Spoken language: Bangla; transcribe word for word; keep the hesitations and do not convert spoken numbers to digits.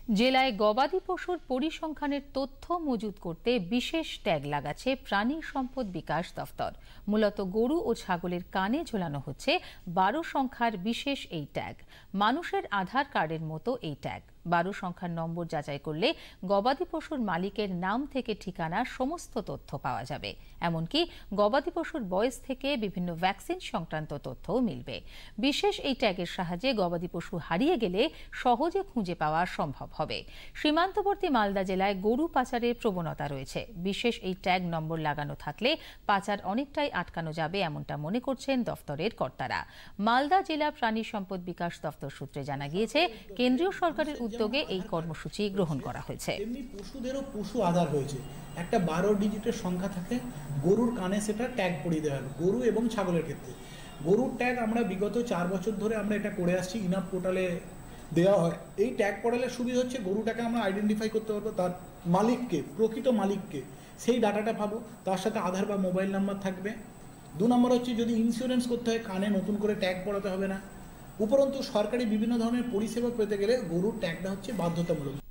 জেলায় গবাদি পশুর পরিসংখ্যানের তথ্য মজুত করতে বিশেষ ট্যাগ লাগাচ্ছে প্রাণী সম্পদ বিকাশ দফতর। মূলত গরু ও ছাগলের কানে ঝোলানো হচ্ছে বারো সংখ্যার বিশেষ এই ট্যাগ। মানুষের আধার কার্ডের মতো এই ট্যাগ বারো সংখ্যার নম্বর যাচাই করলে গবাদি পশুর মালিকের নাম থেকে ঠিকানার সমস্ত তথ্য পাওয়া যাবে। এমনকি গবাদি পশুর বয়স থেকে বিভিন্ন ভ্যাকসিন সংক্রান্ত তথ্যও মিলবে। বিশেষ এই ট্যাগের সাহায্যে গবাদি পশু হারিয়ে গেলে সহজে খুঁজে পাওয়া সম্ভব হবে। সীমান্তবর্তী মালদা জেলায় গরু পাচারের প্রবণতা রয়েছে। বিশেষ এই ট্যাগ নম্বর লাগানো থাকলে পাচার অনেকটাই আটকানো যাবে এমনটা মনে করছেন দফতরের কর্তারা। মালদা জেলা প্রাণী সম্পদ বিকাশ দফতর সূত্রে জানা গিয়েছে, কেন্দ্রীয় সরকারের উদ্যোগে এই কর্মসূচি গ্রহণ করা হয়েছে। এমনি পশুদেরও পশু আধার হয়েছে, একটা বারো ডিজিটের সংখ্যা থাকে, গরুর কানে সেটা ট্যাগ পরিয়ে দেওয়া হবে গরু এবং ছাগলের ক্ষেত্রে। গরুর ট্যাগ আমরা বিগত চার বছর ধরে আমরা এটা করে আসছি, ইনাপ পোর্টালে দেওয়া হয়। এই ট্যাগ পড়ালের সুবিধা হচ্ছে গরুটাকে আমরা আইডেন্টিফাই করতে পারবো, তার মালিককে, প্রকৃত মালিককে, সেই ডাটাটা পাবো। তার সাথে আধার বা মোবাইল নাম্বার থাকবে। দু নম্বর হচ্ছে যদি ইন্স্যুরেন্স করতে হয়, কানে নতুন করে ট্যাগ পড়াতে হবে না। উপরন্তু সরকারি বিভিন্ন ধরনের পরিষেবা পেতে গেলে গরুর ট্যাগটা হচ্ছে বাধ্যতামূলক।